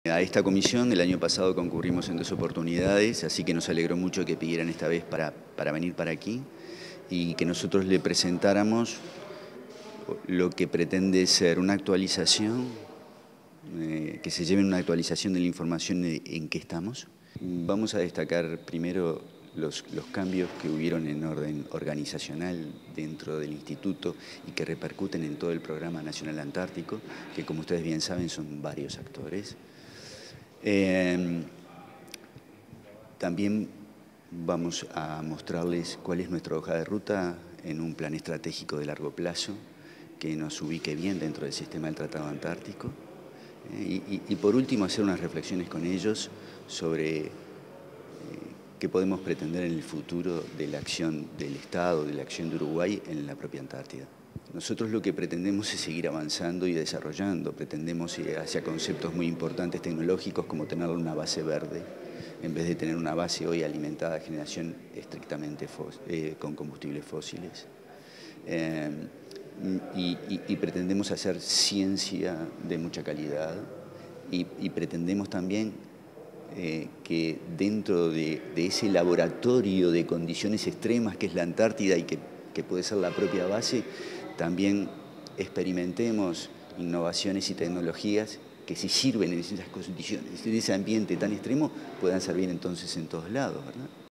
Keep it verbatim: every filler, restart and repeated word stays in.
A esta comisión el año pasado concurrimos en dos oportunidades, así que nos alegró mucho que pidieran esta vez para, para venir para aquí y que nosotros le presentáramos lo que pretende ser una actualización, eh, que se lleve una actualización de la información de, en que estamos. Vamos a destacar primero los, los cambios que hubieron en orden organizacional dentro del instituto y que repercuten en todo el Programa Nacional Antártico, que como ustedes bien saben son varios actores. Eh, también vamos a mostrarles cuál es nuestra hoja de ruta en un plan estratégico de largo plazo que nos ubique bien dentro del sistema del Tratado Antártico. Eh, y, y por último, hacer unas reflexiones con ellos sobre eh, qué podemos pretender en el futuro de la acción del Estado, de la acción de Uruguay en la propia Antártida. Nosotros lo que pretendemos es seguir avanzando y desarrollando, pretendemos ir hacia conceptos muy importantes tecnológicos como tener una base verde, en vez de tener una base hoy alimentada a generación estrictamente eh, con combustibles fósiles. Eh, y, y, y pretendemos hacer ciencia de mucha calidad y, y pretendemos también eh, que dentro de, de ese laboratorio de condiciones extremas que es la Antártida y que, que puede ser la propia base, también experimentemos innovaciones y tecnologías que si sirven en esas condiciones, en ese ambiente tan extremo, puedan servir entonces en todos lados, ¿verdad?